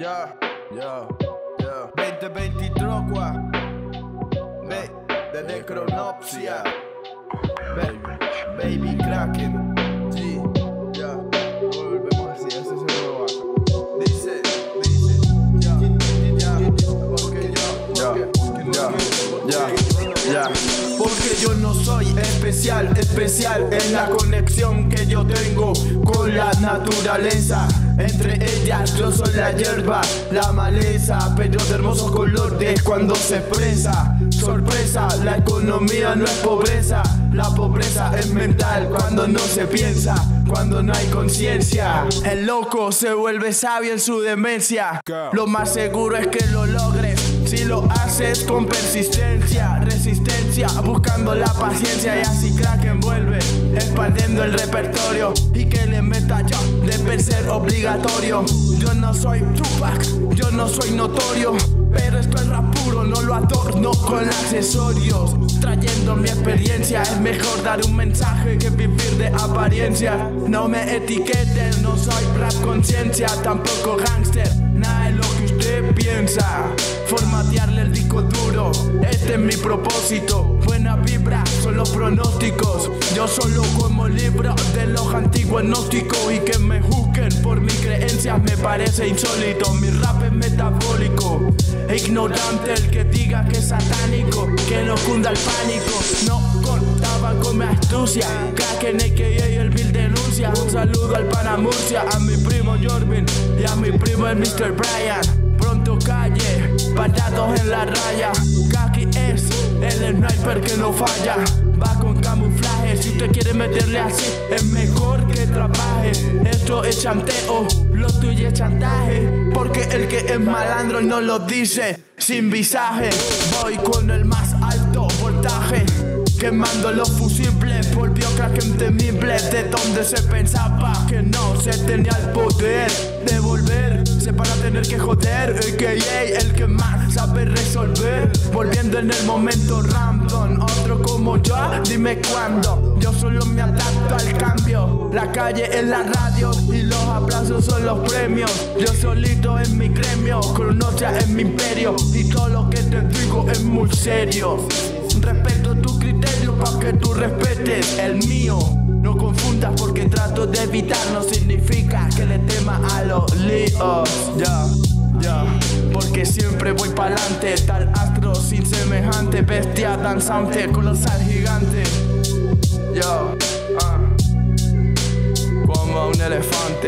Ya, ya, ya. 2023, de Necronopsia. Baby Kraken. Sí, ya. Volvemos así, ese es el nuevo vaso. Dice, ya. Porque yo no soy especial es la conexión que yo tengo con la naturaleza. Entre ellas yo soy la hierba, la maleza, pero de hermosos colores cuando se expresa. Sorpresa, la economía no es pobreza, la pobreza es mental cuando no se piensa, cuando no hay conciencia. El loco se vuelve sabio en su demencia. Lo más seguro es que lo logres si lo haces con persistencia, resistencia, buscando la paciencia. Y así Kraken vuelve expandiendo el repertorio y que le meta yo de ser obligatorio. Yo no soy Tupac, yo no soy notorio, pero esto es rap puro, no lo adorno con accesorios. Trayendo mi experiencia, es mejor dar un mensaje que vivir de apariencia. No me etiqueten, no soy rap conciencia, tampoco gangster, nada de lo que usted piensa. Formatearle el disco duro, este es mi propósito. Buena vibra, son los pronósticos. Yo solo como libro de los antiguos gnósticos. Y que me juzguen por mis creencias me parece insólito. Mi rap es metabólico, ignorante el que diga que es satánico, que no cunda el pánico. No contaba con mi astucia, Kraken a.k.a. el Bill denuncia. Un saludo al pana Murcia, a mi primo Jorvin y a mi primo el Mr. Brian. Pronto calle, parados en la raya. Kaki es el sniper que no falla. Va con camuflaje, si usted quiere meterle así es mejor que trabaje. Esto es chanteo, lo tuyo es chantaje. Porque el que es malandro no lo dice sin visaje. Voy con el más alto voltaje, quemando los fusibles. Volvió Kraken temible, de donde se pensaba que no se tenía el poder de volverse para tener que joder. A.k.a. el que más sabe resolver, volviendo en el momento random. Otro como yo, dime cuándo. Yo solo me adapto al cambio. La calle es la radio y los aplausos son los premios. Yo solito en mi gremio, Cronosia es mi imperio. Y todo lo que te digo es muy serio. Respeto tu criterio pa' que tú respetes el mío. No confundas porque trato de evitar, no significa que le tema a los líos. Ya, porque siempre voy pa'lante, tal astro sin semejante, bestia danzante, colosal gigante. Como un elefante.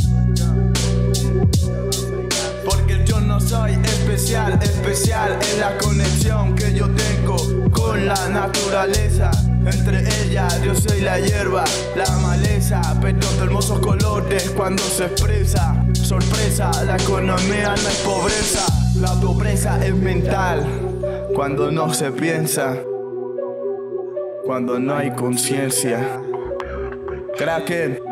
Porque yo no soy especial es la conexión que yo tengo con la naturaleza. Entre ellas yo soy la hierba, la maleza, pero de hermosos colores cuando se expresa. Sorpresa, la economía no es pobreza, la pobreza es mental cuando no se piensa, cuando no hay conciencia. Kraken.